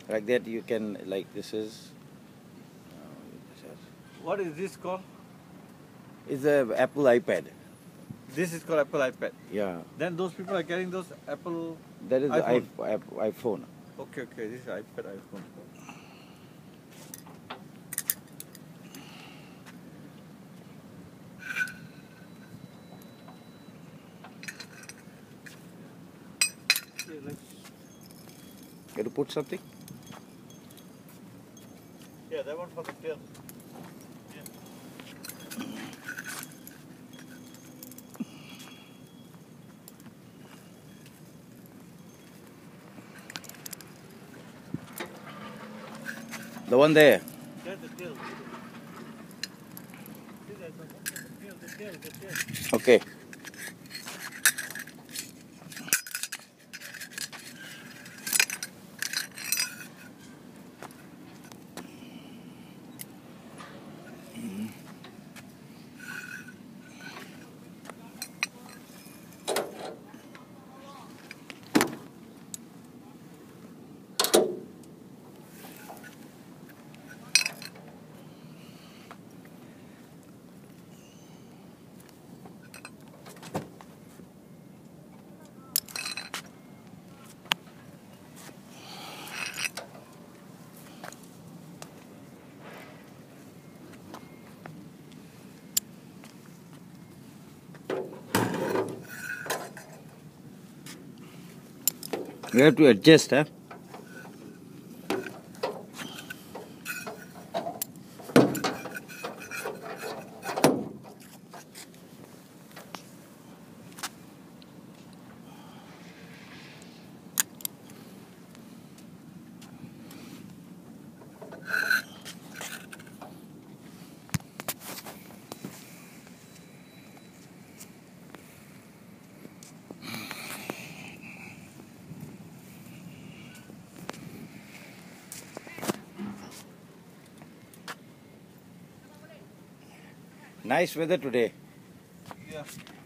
Like that you can, like this is. What is this called? It's a Apple iPad. This is called Apple iPad. Yeah. Then those people are carrying those Apple That is iPhone. the iPhone. Okay, this is iPad iPhone. Okay, let's... You to put something? Yeah, that one for the tail. The one there. That's the tail. See that one? The tail. Okay. You have to adjust, huh? Nice weather today. Yeah.